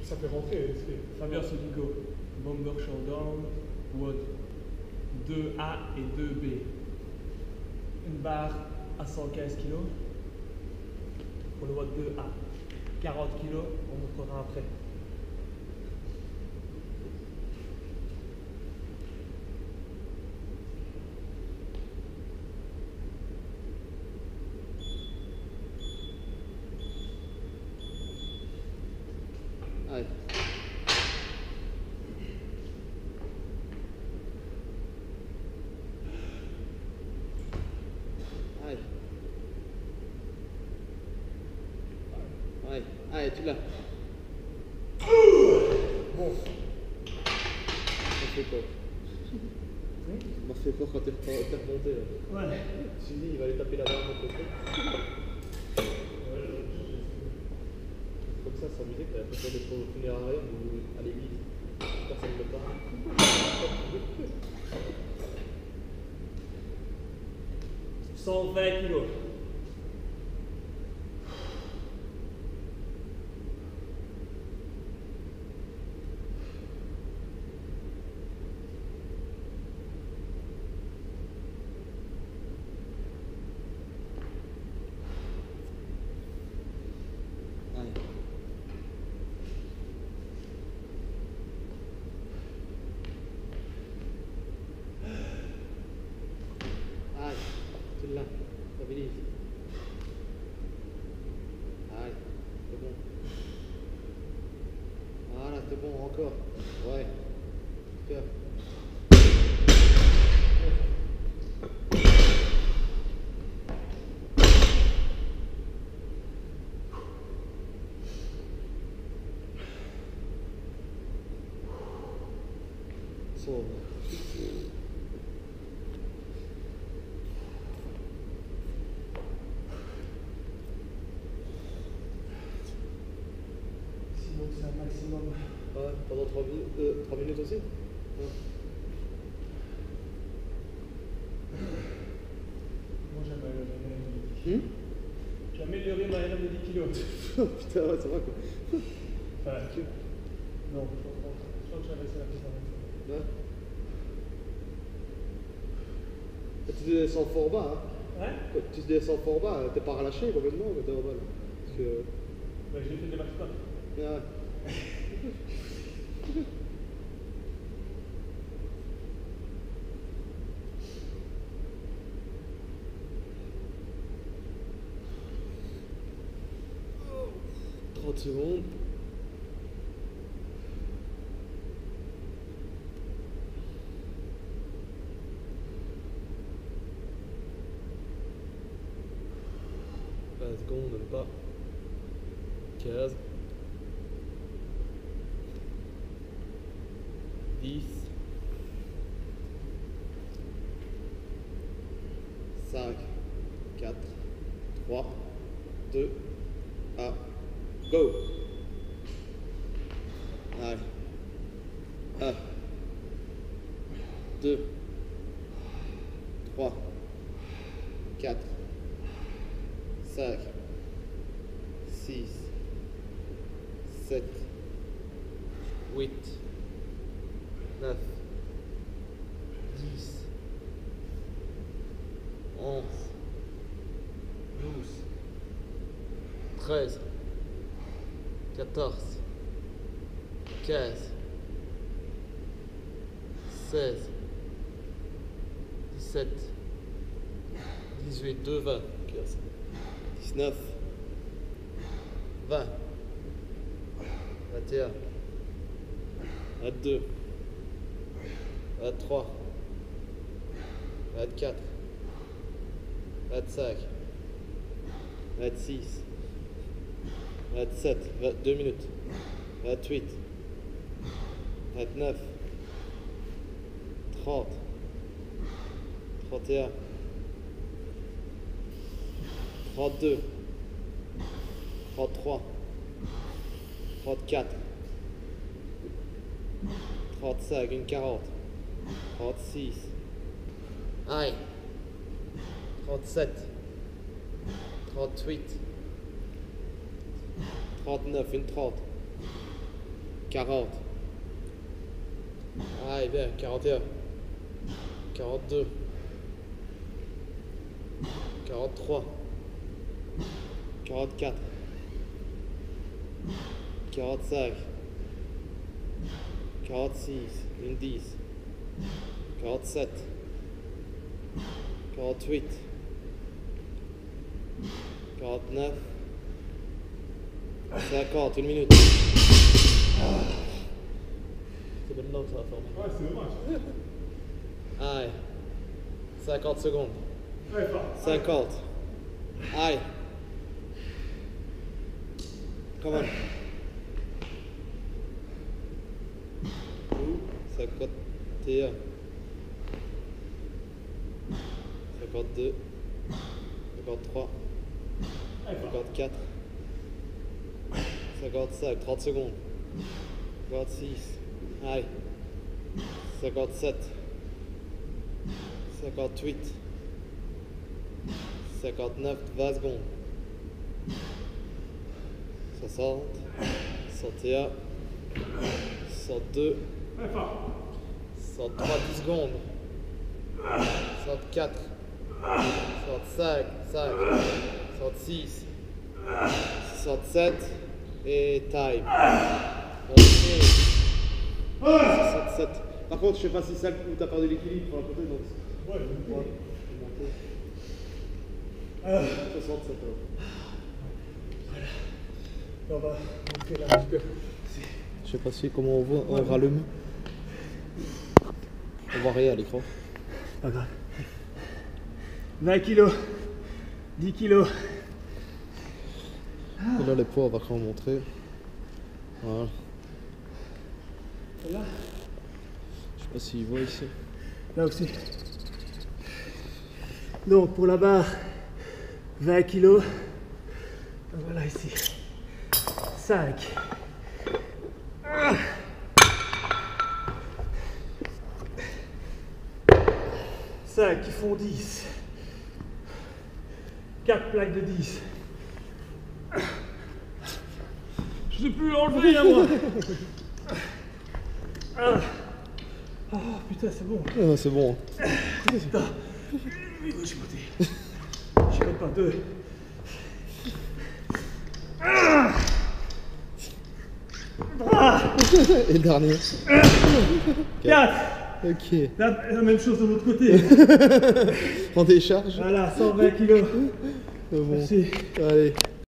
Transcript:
Ça fait rentrer. Fabien Soligo, Bomber Showdown, WOD 2A et 2B. Une barre à 115 kg pour le WOD 2A. 40 kg, on montrera après. Allez. Allez. Allez, allez, tu l'as. Bon. Ça fait peur. Ça m'a fait peur quand t'es remonté. Là. Ouais. Je me suis dit, il va aller taper la barre de l'autre côté. Comme ça, s'amuser que t'as l'impression d'être au funéraire ou à l'église. Personne ne le parle. 120 kg. Allez, tu l'as. Stabilise. Allez, c'est bon. Voilà, c'est bon, encore. Ouais. Super. Sauve. Sinon, c'est un maximum. Ouais, pendant 3 minutes aussi. Ouais. Moi, j'ai amélioré. J'ai amélioré ma RM de 10 kg. Putain, ouais, ça va quoi. Enfin, non, je crois que j'avais essayé la piste en Ouais. Quand tu descends fort bas, hein. Ouais. Quand tu descends fort bas, t'es pas relâché complètement quand t'es en bas. Parce que. Bah, j'ai fait des max pas. Ouais. Oh, 30 secondes. Secondes, même pas. 15. 10. 5. 4. 3. 2. 1. Go. Allez. 1. 2. 3. 4. 5, 6, 7, 8, 9, 10, 11, 12, 13, 14, 15, 16, 17, 18, 2, 20. 19, 20, 21, 22, 23, 24, 25, 26, 27, 22 minutes, 28, 29, 30, 31, 32, 33, 34, 35, une 40, 36, aïe, 37, 38, 39, une 30, 40. Allez, bien, 41. 42. 43. 44. 45. 46. Une 10. 47. 48. 49. 50, une minute. C'est maintenant que ça va faire mal. Ouais, c'est dommage. Allez. 50 secondes. Ouais, pas. 50. Allez. Come on. 51. 52. 53. 54. 55, 30 secondes. 56. Allez. 57. 58. 59, 20 secondes. 60. 61. 62. 63, 10 secondes. 64. 65. 5. 66. 67. Et time. Ok. 67. Par contre, je sais pas si ça où t'as perdu l'équilibre pour la côté, donc. Ouais, Ouais. 67 alors. On va monter là un petit peu. Je sais pas si comment on voit, on rallume. On voit rien à l'écran. Pas grave. 20 kilos. 10 kilos. Et là, les poids, on va quand même montrer. Voilà. Et là, Je sais pas s'il voit ici. là aussi. Donc pour la barre, 20 kilos. Voilà ici. 5. 5 qui font 10. 4 plaques de 10. Je sais plus enlever à moi. Ah. Oh putain, c'est bon. Ah, c'est bon. Putain. Oui, je suis monté. Je compte pas 2. Et le dernier. 4. Ok. La même chose de l'autre côté. On décharge. Voilà, 120 kilos. Bon. Merci. Allez.